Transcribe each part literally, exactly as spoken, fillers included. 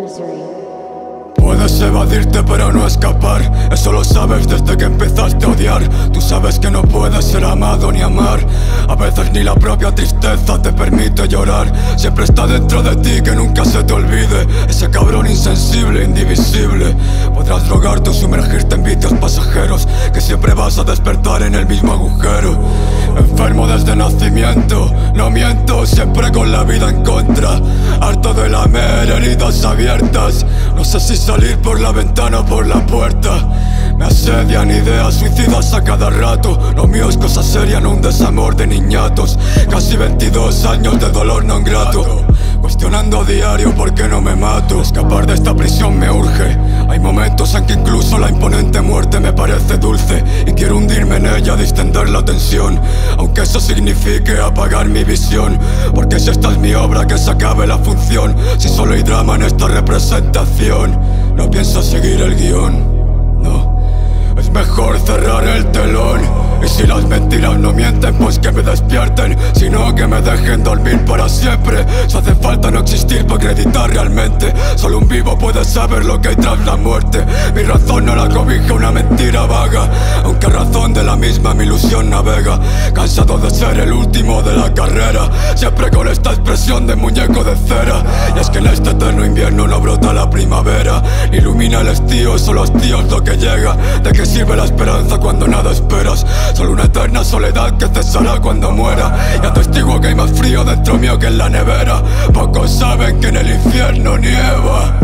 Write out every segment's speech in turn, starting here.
Misery. Puedes evadirte pero no escapar. Eso lo sabes desde que empezaste a odiar. Tú sabes que no puedes ser amado ni amar. A veces ni la propia tristeza te permite llorar. Siempre está dentro de ti, que nunca se te olvide. Ese cabrón insensible, indivisible. Podrás drogarte o sumergirte en vicios pasajeros, que siempre vas a despertar en el mismo agujero. Enfermo desde nacimiento, no miento, siempre con la vida en contra. Harto de lamer heridas abiertas. No sé si salir por la ventana o por la puerta. Me asedian ideas suicidas a cada rato. Lo mío es cosa seria, no un desamor de niñatos. Casi veintidós años de dolor no grato, cuestionando a diario por qué no me mato. Escapar de esta prisión me urge. Hay momentos en que incluso la imponente muerte me parece dulce, y quiero hundirme en ella, distender la tensión, aunque eso signifique apagar mi visión. Porque si esta es mi obra, que se acabe la función. Si solo hay drama en esta representación, no pienso seguir el guión, no. Es mejor cerrar el telón. Y si las mentiras no mienten, pues que me despierten, sino que me dejen dormir para siempre. Si hace falta no existir para acreditar realmente. Solo un vivo puede saber lo que hay tras la muerte. Mi razón no la cobija una mentira vaga, aunque a razón de la misma mi ilusión navega. Cansado de ser el último de la carrera, siempre con esta expresión de muñeco de cera. Y es que en este eterno invierno no brota la primavera, ni ilumina el estío, solo hastío es lo que llega. ¿De qué sirve la esperanza cuando nada esperas? Solo una eterna soledad que cesará cuando muera. Y atestigo que hay más frío dentro mío que en la nevera. Pocos saben que en el infierno nieva,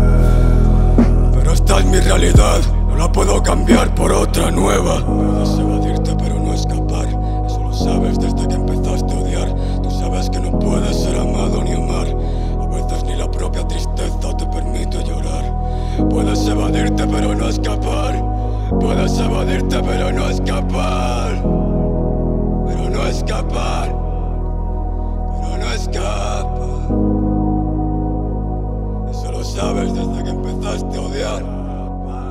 pero esta es mi realidad, no la puedo cambiar por otra nueva. Puedes evadirte pero no escapar. Eso lo sabes desde que empezaste a odiar. Tú sabes que no puedes ser amado ni amar. A veces ni la propia tristeza te permite llorar. Puedes evadirte pero no escapar. Puedes evadirte pero no escapar. Pero no escapar. Pero no escapar. Eso lo sabes desde que empezaste a odiar.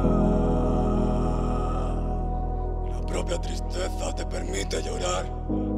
La propia tristeza te permite llorar.